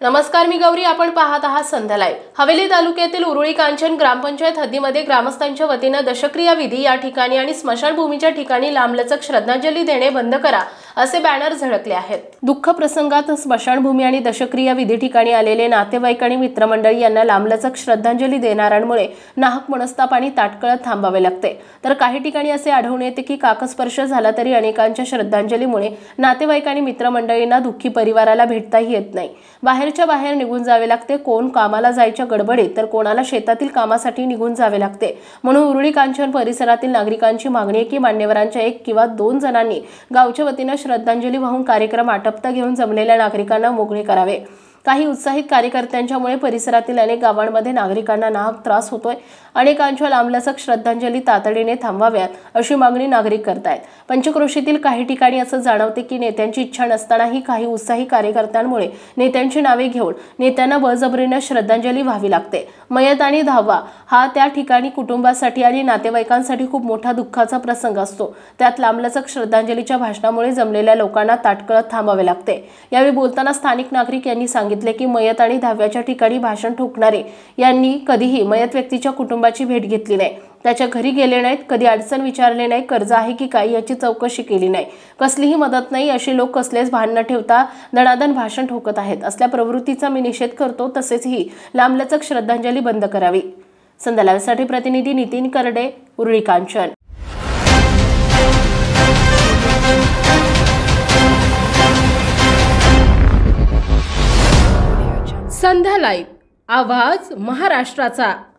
नमस्कार, मी गौरी. आपण पाहत आहात संध्या लाईव्ह. हवेली तालुक्यातील उरुळी कांचन ग्रामपंचायत हद्दीमध्ये ग्रामस्थांच्या वतीने दशक्रिया विधी या ठिकाणी आणि स्मशानभूमीच्या ठिकाणी लांबलचक श्रद्धांजली देणे बंद करा असे बॅनर झळकले आहेत. दुःख प्रसंगात स्मशानभूमी आणि दशक्रिया विधी ठिकाणी आलेले नातेवाईक आणि मित्रमंडळी यांना लांबलचक श्रद्धांजली देणाऱ्यांमुळे नाहक मनस्ताप आणि ताटकळत थांबावे लागते. तर काही ठिकाणी असे आढळून येते की काकस्पर्श झाला तरी अनेकांच्या श्रद्धांजलीमुळे नातेवाईक आणि मित्रमंडळींना दुःखी परिवाराला भेटताही येत नाही. बाहेरच्या बाहेर निघून जावे लागते. कोण कामाला जायच्या गडबडीत तर कोणाला शेतातील कामासाठी निघून जावे लागते. म्हणून उरुळी कांचन परिसरातील नागरिकांची मागणी आहे की मान्यवरांच्या 1 किंवा 2 जणांनी गावच्या वतीने श्रद्धांजली वाहून कार्यक्रम आटपता घेऊन जमलेल्या नागरिकांना मोकळे करावे. काही उत्साहित कार्यकर्त्यांच्यामुळे परिसरातील अनेक गावांमध्ये नागरिकांना नाहक त्रास होतोय. अनेकांच्या लांबलचक श्रद्धांजली तातडीने थांबवाव्यात अशी मागणी नागरिक करतायत. पंचक्रोशीतील काही ठिकाणी असं जाणवते की नेत्यांची इच्छा नसतानाही काही उत्साही कार्यकर्त्यांमुळे नेत्यांची नावे घेऊन नेत्यांना बळजबरीने श्रद्धांजली व्हावी लागते. मयत आणि धावा हा त्या ठिकाणी कुटुंबासाठी आणि नातेवाईकांसाठी खूप मोठा दुःखाचा प्रसंग असतो. त्यात लांबलचक श्रद्धांजलीच्या भाषणामुळे जमलेल्या लोकांना ताटकळत थांबावे लागते. यावेळी बोलताना स्थानिक नागरिक यांनी सांगितले की मयत आणि धाव्याच्या ठिकाणी भाषण ठोकणारे यांनी कधीही मयत व्यक्तीच्या कुटुंबाची भेट घेतली नाही, त्याच्या घरी गेले नाहीत, कधी अडचण विचारले नाही, कर्ज आहे की काही याची चौकशी केली नाही, कसलीही मदत नाही. असे लोक कसलेच भान न ठेवता दणादण भाषण ठोकत आहेत. असल्या प्रवृत्तीचा मी निषेध करतो. तसेच ही लांबलचक श्रद्धांजली बंद करावी. संध्या लाईव्हसाठी प्रतिनिधी नितीन करडे, उरुळी कांचन. संध्या लाईव्ह, आवाज महाराष्ट्राचा.